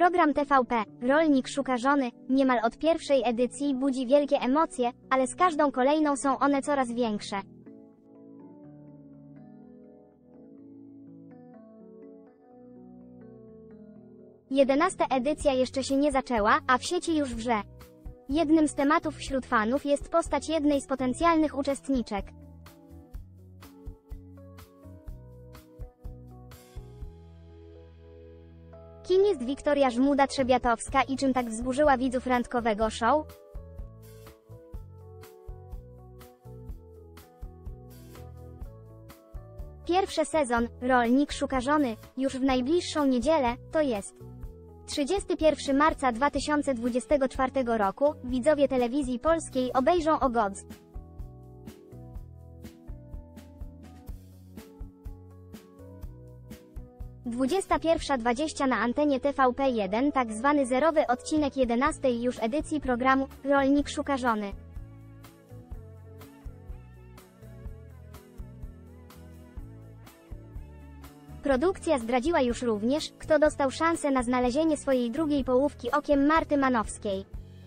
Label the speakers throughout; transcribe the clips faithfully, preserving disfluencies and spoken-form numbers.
Speaker 1: Program T V P, Rolnik szuka żony, niemal od pierwszej edycji budzi wielkie emocje, ale z każdą kolejną są one coraz większe. Jedenasta edycja jeszcze się nie zaczęła, a w sieci już wrze. Jednym z tematów wśród fanów jest postać jednej z potencjalnych uczestniczek. Kim jest Wiktoria Żmuda-Trzebiatowska i czym tak wzburzyła widzów randkowego show? Pierwszy sezon, Rolnik szuka żony, już w najbliższą niedzielę, to jest trzydziestego pierwszego marca dwa tysiące dwudziestego czwartego roku, widzowie telewizji polskiej obejrzą o godz. dwudziesta pierwsza dwadzieścia na antenie T V P jeden, tak zwany zerowy odcinek jedenastej już edycji programu Rolnik szuka żony. Produkcja zdradziła już również, kto dostał szansę na znalezienie swojej drugiej połówki okiem Marty Manowskiej.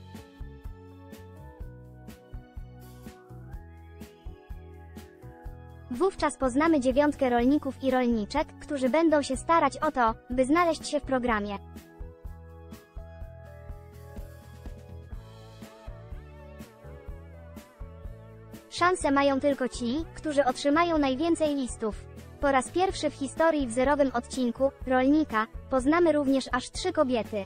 Speaker 1: Wówczas poznamy dziewiątkę rolników i rolniczek, którzy będą się starać o to, by znaleźć się w programie. Szanse mają tylko ci, którzy otrzymają najwięcej listów. Po raz pierwszy w historii w zerowym odcinku Rolnika poznamy również aż trzy kobiety.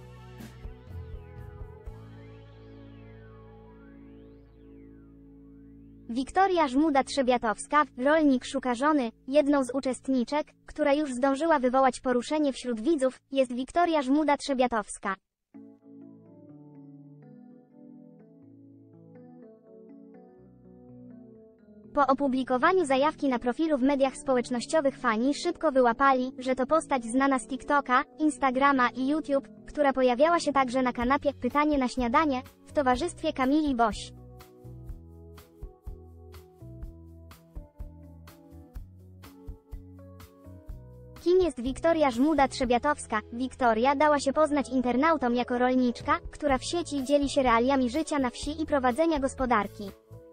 Speaker 1: Wiktoria Żmuda-Trzebiatowska, Rolnik szuka żony, jedną z uczestniczek, która już zdążyła wywołać poruszenie wśród widzów, jest Wiktoria Żmuda-Trzebiatowska. Po opublikowaniu zajawki na profilu w mediach społecznościowych fani szybko wyłapali, że to postać znana z TikToka, Instagrama i YouTube, która pojawiała się także na kanapie Pytanie na śniadanie w towarzystwie Kamili Boś. Kim jest Wiktoria Żmuda-Trzebiatowska? Wiktoria dała się poznać internautom jako rolniczka, która w sieci dzieli się realiami życia na wsi i prowadzenia gospodarki.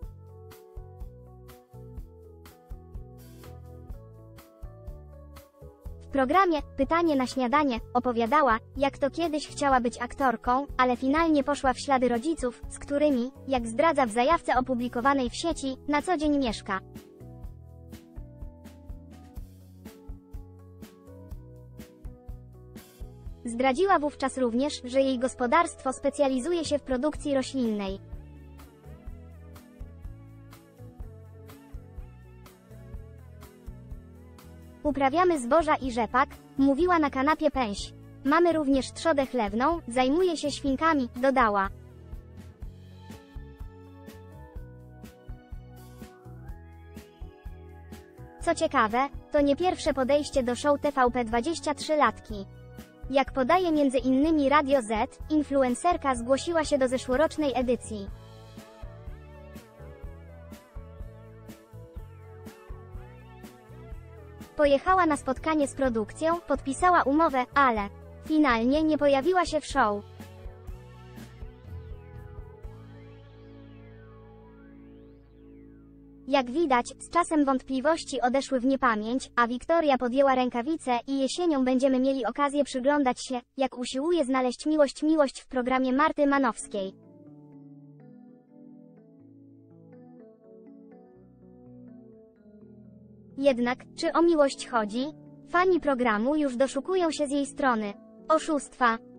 Speaker 1: W programie Pytanie na śniadanie opowiadała, jak to kiedyś chciała być aktorką, ale finalnie poszła w ślady rodziców, z którymi, jak zdradza w zajawce opublikowanej w sieci, na co dzień mieszka. Zdradziła wówczas również, że jej gospodarstwo specjalizuje się w produkcji roślinnej. Uprawiamy zboża i rzepak, mówiła na kanapie Pęś. Mamy również trzodę chlewną, zajmuje się świnkami, dodała. Co ciekawe, to nie pierwsze podejście do show T V P dwadzieścia trzy latki. Jak podaje między innymi Radio Z, influencerka zgłosiła się do zeszłorocznej edycji. Pojechała na spotkanie z produkcją, podpisała umowę, ale finalnie nie pojawiła się w show. Jak widać, z czasem wątpliwości odeszły w niepamięć, a Wiktoria podjęła rękawice i jesienią będziemy mieli okazję przyglądać się, jak usiłuje znaleźć miłość miłość w programie Marty Manowskiej. Jednak, czy o miłość chodzi? Fani programu już doszukują się z jej strony oszustwa.